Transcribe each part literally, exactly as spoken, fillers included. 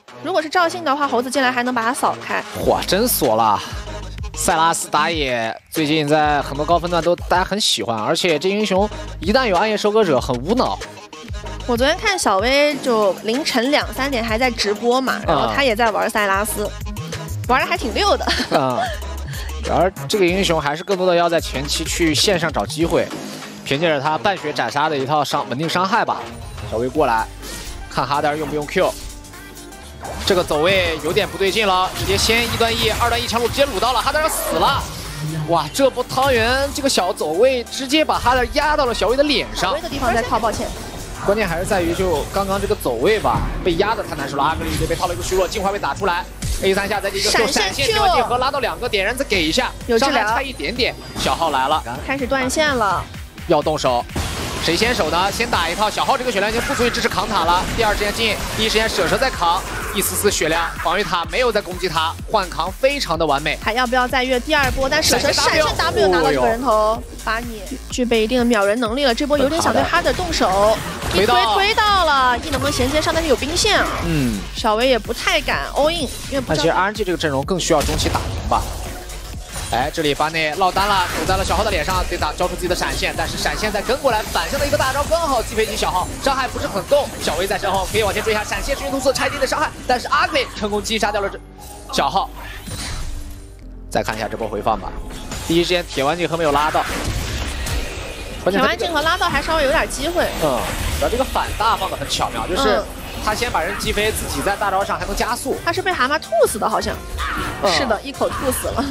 如果是赵信的话，猴子进来还能把他扫开。 哇，真锁了！塞拉斯打野最近在很多高分段都大家很喜欢，而且这英雄一旦有暗夜收割者，很无脑。 我昨天看小薇就凌晨两三点还在直播嘛，然后他也在玩塞拉斯，玩的还挺溜的。 嗯，而这个英雄还是更多的要在前期去线上找机会，凭借着他半血斩杀的一套伤稳定伤害吧。小薇过来，看哈德用不用 Q。 这个走位有点不对劲了，直接先一段 E， 二段 E 强弩直接撸到了，哈德要死了。哇，这波汤圆这个小走位直接把哈德压到了小薇的脸上。 小薇的地方在靠，抱歉。 关键还是在于就刚刚这个走位吧，被压的太难受了。阿格丽这边套了一个虚弱，净化被打出来 ，A 三下再进一个 Q， 闪现切换结合拉到两个，点燃再给一下，伤害差一点点。小号来了， 开始断线了， 要动手。 谁先手呢？先打一套，小号这个血量已经不足以支持扛塔了。第二时间进，第一时间舍舍在扛，一丝丝血量，防御塔没有在攻击他，换扛非常的完美。 还要不要再越第二波？但舍舍闪现 W 拿到这个人头，把你具备一定的秒人能力了。这波有点想对哈德动手，一推推到了，一能不能衔接上？但是有兵线啊。嗯，小薇也不太敢 all in， 因为不知道。 但其实 R N G 这个阵容更需要中期打赢吧。 哎，这里巴内落单了，走在了小号的脸上，得打交出自己的闪现，但是闪现再跟过来，反向的一个大招刚好击飞起小号，伤害不是很够。小薇在身后可以往前追一下，闪现直接突刺，差一点点伤害，但是阿奎成功击杀掉了这小号。再看一下这波回放吧，第一时间铁腕镜和没有拉到， 铁腕镜和拉到还稍微有点机会。 嗯，然后这个反大放的很巧妙，就是。嗯 他先把人击飞，自己在大招上还能加速。 他是被蛤蟆吐死的，好像。嗯、是的，一口吐死了。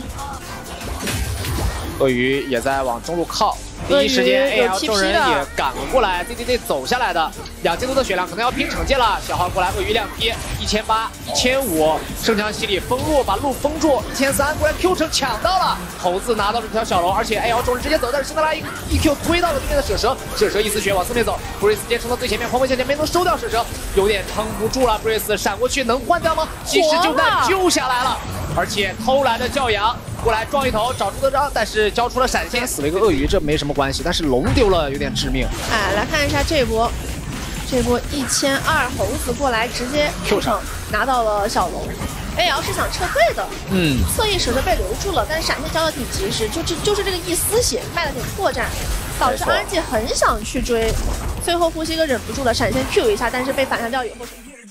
鳄鱼也在往中路靠，第一时间 A L 众人也赶了过来 ，D D D 走下来的，两千多的血量可能要拼惩戒了。小号过来，鳄鱼两批，一千八、一千五，圣枪洗礼封路，把路封住，一千三过来 Q 城抢到了，猴子拿到了这条小龙，而且 A L 众人直接走，但是辛德拉一 E Q 推到了对面的舍舍，舍舍一丝血往四面走，布瑞斯直接冲到最前面，狂风向前没能收掉舍舍，有点撑不住了，布瑞斯闪过去能换掉吗？及时救弹救下来了，而且偷来的教养。 过来撞一头，找出德章，但是交出了闪现，死了一个鳄鱼，这没什么关系。但是龙丢了，有点致命。 哎，来看一下这波，这波一千二猴子过来直接 Q 城拿到了小龙。A L 是想撤退的，嗯，侧翼舍舍被留住了，但是闪现交的挺及时，就这就是这个一丝血卖了点破绽，导致 R N G 很想去追，最后呼吸哥忍不住了，闪现 Q 一下，但是被反杀掉以后。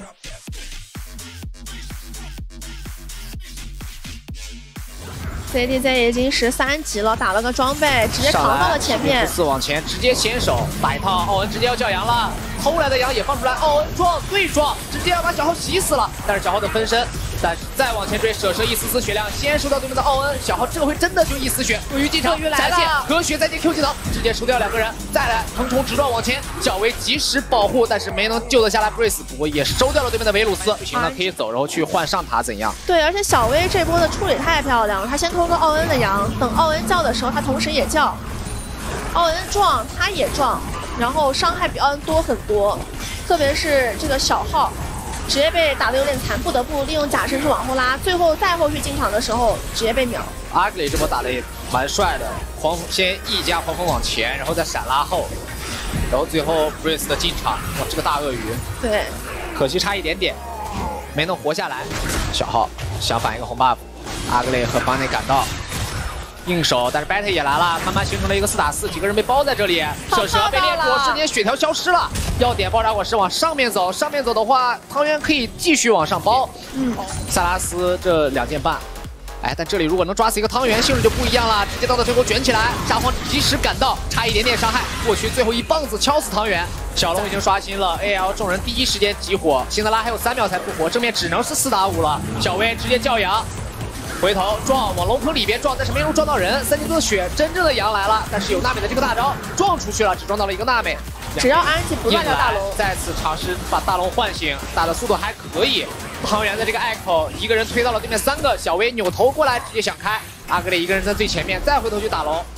C D Z 已经十三级了，打了个装备，直接扛到了前面。 四往前，直接先手打一套，奥恩直接要叫羊了，偷来的羊也放出来，奥恩撞对撞，直接要把小号洗死了。但是小号的分身，但是再往前追，舍舍一丝丝血量，先收到对面的奥恩，小号这回真的就一丝血。鳄鱼进场，闪现和血再见 Q 技能，直接收掉两个人，再来横冲直撞往前，小维及时保护，但是没能救得下来布瑞斯，不过也收掉了对面的维鲁斯。不行了，可以走，然后去换上塔怎样？ 对，而且小薇这波的处理太漂亮了，他先偷个奥恩的羊，等奥恩叫的时候，他同时也叫，奥恩撞，他也撞，然后伤害比奥恩多很多，特别是这个小号，直接被打得有点残，不得不利用假身去往后拉，最后再后续进场的时候直接被秒。 阿格里这波打的也蛮帅的，狂先一加狂风往前，然后再闪拉后，然后最后 Breeze 的进场，哇，这个大鳄鱼， 对， 可惜差一点点，没能活下来。小号想反一个红 buff， 阿格雷和邦内赶到。 硬手，但是 Battle 也来了，慢慢形成了一个四打四，几个人被包在这里。舍舍被猎过，瞬间血条消失了。要点爆炸果实往上面走，上面走的话，汤圆可以继续往上包。嗯，塞拉斯这两件半，哎，但这里如果能抓死一个汤圆，性质就不一样了。直接到到最后卷起来，沙皇及时赶到，差一点点伤害，过去最后一棒子敲死汤圆。小龙已经刷新了 A L 众人第一时间集火，辛德拉还有三秒才复活，正面只能是四打五了。小薇直接叫羊。 回头撞往龙坑里边撞，但是没能撞到人。三千多的血，真正的羊来了，但是有娜美的这个大招撞出去了，只撞到了一个娜美。 只要安吉不断掉大龙， 再次尝试把大龙唤醒，打的速度还可以。汤圆的这个艾口一个人推到了对面三个，小薇扭头过来直接想开，阿格雷一个人在最前面，再回头去打龙。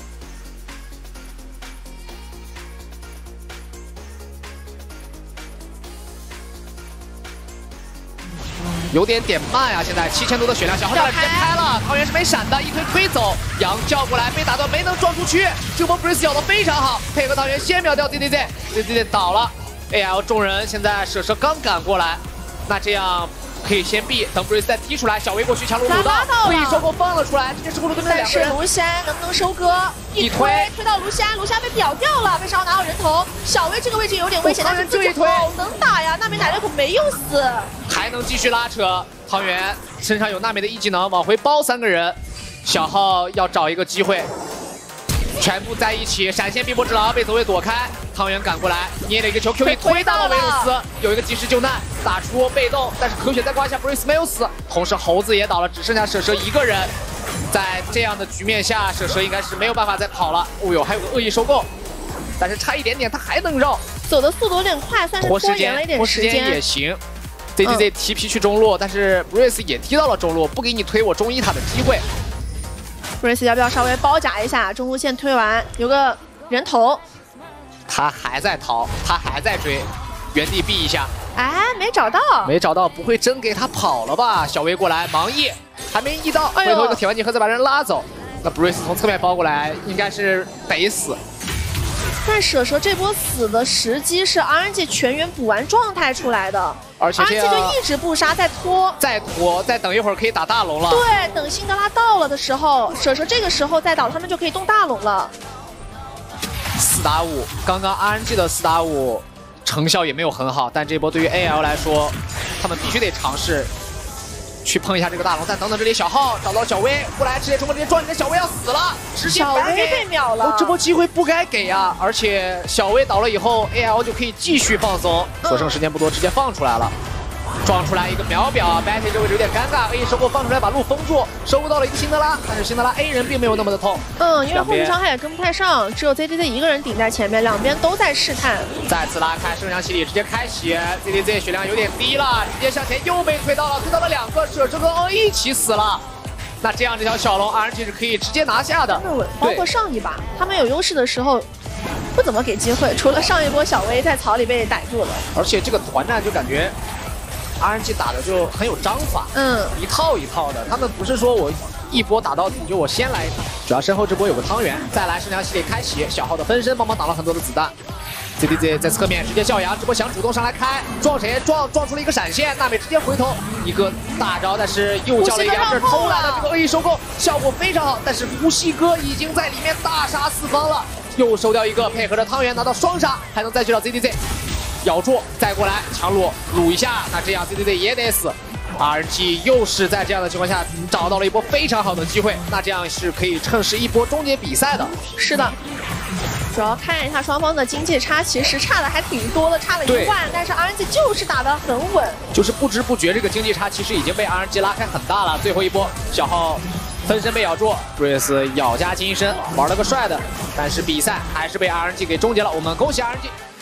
有点点慢呀、啊，现在七千多的血量，小号直接开了，汤圆是没闪的，一推推走，羊叫过来被打断，没能撞出去。这波 Breeze 咬的非常好，配合汤圆先秒掉 D D Z，D D Z 倒了。A L 众人现在舍舍刚赶过来，那这样可以先避，等 Breeze 再踢出来，小薇过去强撸撸到， 恶意收购放了出来，直接是咕噜对面两个人。 但是卢仙能不能收割？一推推到卢仙，卢仙被表掉了，为啥要拿到人头？小薇这个位置有点危险，但是自己好能打呀，娜美奶奶可没有死， 还能继续拉扯。汤圆身上有娜美的一技能，往回包三个人，小浩要找一个机会。 全部在一起，闪现碧波之狼被走位躲开，汤圆赶过来捏了一个球 ，Q 一推到了维鲁斯，有一个及时救难，打出被动，但是咳血再刮下 ，Breeze 没有死，同时猴子也倒了，只剩下蛇蛇一个人，在这样的局面下，蛇蛇应该是没有办法再跑了。哦呦，还有个恶意收购，但是差一点点，他还能绕， 走的速度有点快，算是拖延了一点时间，拖时间也行。Z Z Z 提皮去中路，但是 Breeze 也踢到了中路，不给你推我中一塔的机会。 Breeze 要不要稍微包夹一下？中路线推完，有个人头， 他还在逃，他还在追，原地避一下。 哎，没找到， 没找到，不会真给他跑了吧？小薇过来盲 E， 还没 E 到，回头一个铁环锦盒子把人拉走。那 Breeze 从侧面包过来，应该是得死。 但蛇蛇这波死的时机是 R N G 全员补完状态出来的。 而且这样 R N G 就一直不杀，再拖， 再拖，再等一会儿可以打大龙了。 对，等辛德拉到了的时候，蛇蛇这个时候再倒，他们就可以动大龙了。 四打五，刚刚 R N G 的四打五成效也没有很好，但这波对于 A L 来说，他们必须得尝试去碰一下这个大龙。但等等，这里小浩找到小薇过来，直接冲过，直接撞你的小薇要死了，直接小薇被秒了。 哦，这波机会不该给啊！而且小薇倒了以后 ，A L 就可以继续放松，所剩时间不多，直接放出来了。 撞出来一个秒表 ，Betty 这位置有点尴尬 ，A 收购放出来把路封住，收购到了一个辛德拉，但是辛德拉 A 人并没有那么的痛。 嗯，因为后续伤害也跟不太上，只有 Z Z Z 一个人顶在前面，两边都在试探。 再次拉开，圣阳洗礼直接开血 ，Z Z Z 血量有点低了，直接向前又被推到了，推到了两个，舍蛇跟 O 一起死了。那这样这条小龙 R N G 是可以直接拿下的。 包括上一把他们有优势的时候。 不怎么给机会，除了上一波小薇在草里被逮住了， 而且这个团战就感觉 R N G 打的就很有章法，嗯，一套一套的，他们不是说我一波打到底，就我先来一套，主要身后这波有个汤圆，再来圣阳系列开启，小号的分身帮忙挡了很多的子弹 ，Z D Z 在侧面直接笑阳，这波想主动上来开，撞谁撞撞出了一个闪现，娜美直接回头一个大招，但是又叫了一两，这偷来的这个恶意收购效果非常好，但是呼吸哥已经在里面大杀四方了。 又收掉一个，配合着汤圆拿到双杀，还能再去到 Z D Z， 咬住再过来强撸撸一下，那这样 Z D Z 也得死。R N G 又是在这样的情况下找到了一波非常好的机会，那这样是可以趁势一波终结比赛的。 是的，主要看一下双方的经济差，其实差的还挺多的，差了一万，但是 R N G 就是打得很稳， 就是不知不觉这个经济差其实已经被 R N G 拉开很大了。最后一波小号。 分身被咬住 ，Breeze 咬加金身玩了个帅的，但是比赛还是被 R N G 给终结了。我们恭喜 R N G。